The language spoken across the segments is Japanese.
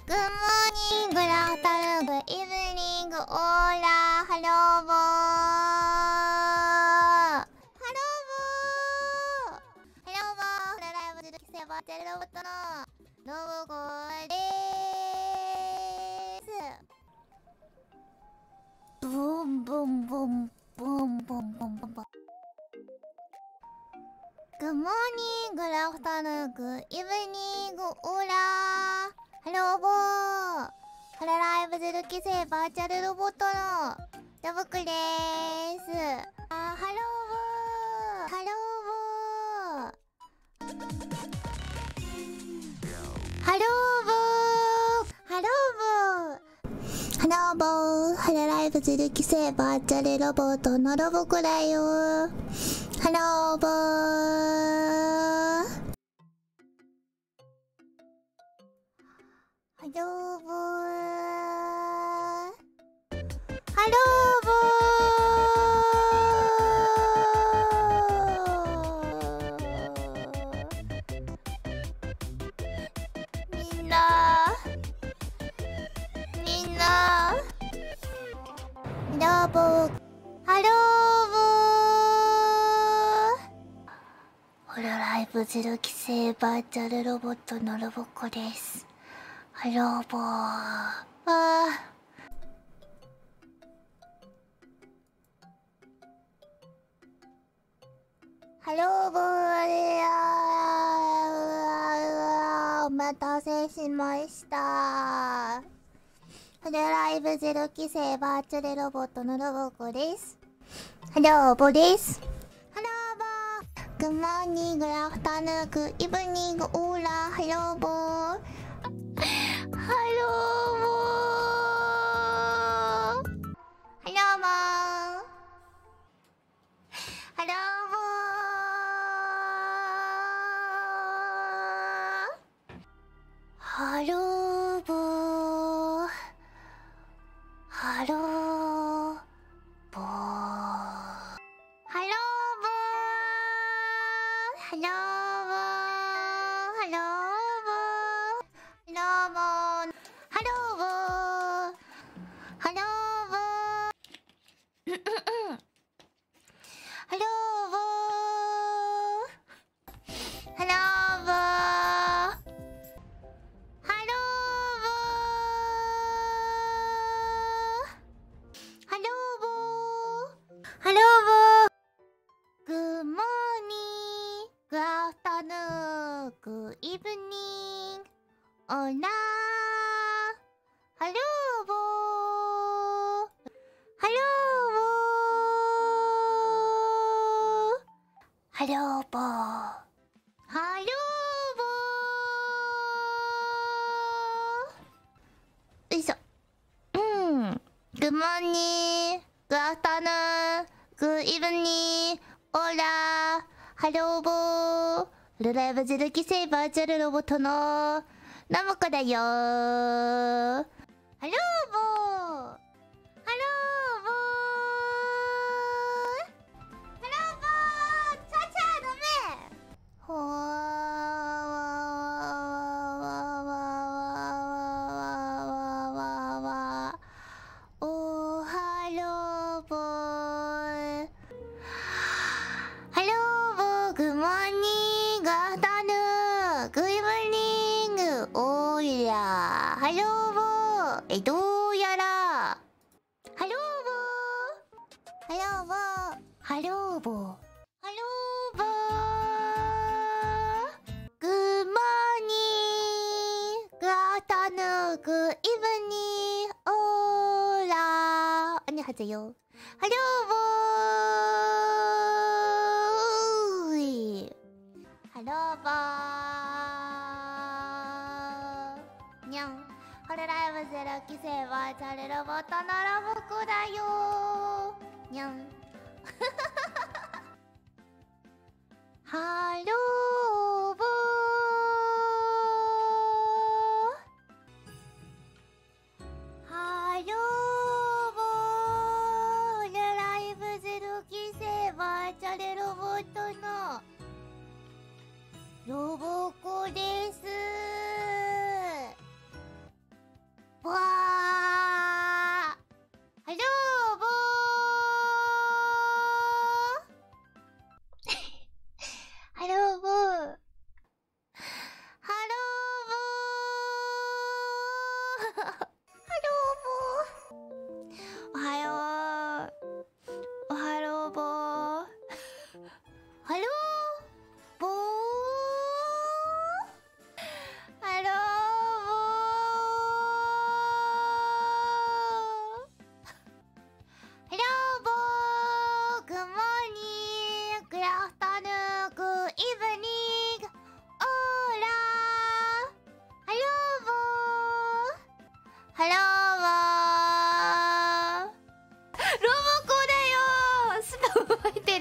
Good morning, good afternoon, good evening, hola, hello, hello, hello, ライブでキセバーチャルロボットのロボコでーす。ブンブンブンブンブンブンブンブン。Good morning, good afternoon, good evening, hola, hello, ハラライブ0期生バーチャルロボットのロボクでーす。ハローハローハローハローハローハラライブ0期生バーチャルロボットのロボクだよー。ハローボーハローボーハローボーみんなハローボーハローホロライブ0期生バーチャルロボットのロボコです。ハローボー。ハローボー。お待たせしました。ホロライブ0期生バーチャルロボットのロボコです。ハローボーです。Good morning, good afternoon, good evening, hola, hello, boy. Hello, boy. Hello, boy. Hello, boy. Hello, boy. Hello, boy. Hello, Hello, hello, hello, hello, hello, hello, hello, hello, good morning, good afternoon, good evening, hola, hello, hello, hello, hello, よいしょ。Good morning, good afternoon, good evening, hola, hello, ホロライブ0期生バーチャルロボットのナモコだよー。ハローボーハローボーハローボーちゃちゃダメほーおーハローボーハローボーグッモーニングアフタヌーングッイブニングオーラハローボーどうやらハローボーハローボーハローボーハローボーグッモーニングアフタヌーングッイブニングオーラ안녕하세요ハローボーハローボーにゃんホロライブ0期生バーチャルロボットのロボコだよーにゃんハローボーハローボーホロライブ0期生バーチャルロボットのロボコです。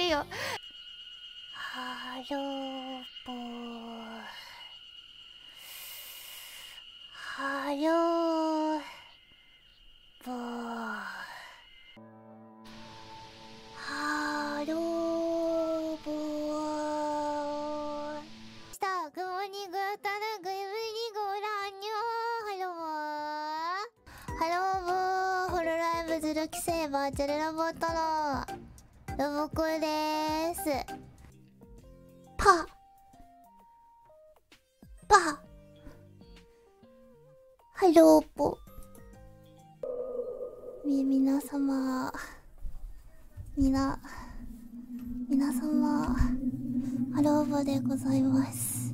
るよ。ハローボー。ハローボー。ハローボー。スターグモニグタナグイブニゴランニョー。ハローボー。ホロライブズルキセーバーチャルロボットのロボコでーす。パハローボ皆様皆様ハローボでございます。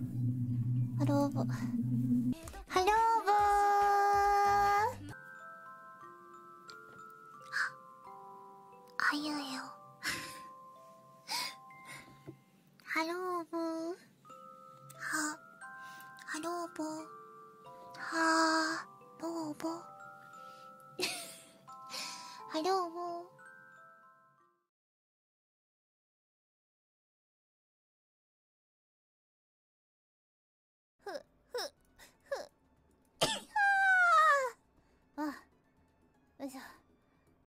ハローボハローボあゆよハローボハローボハローボハローボ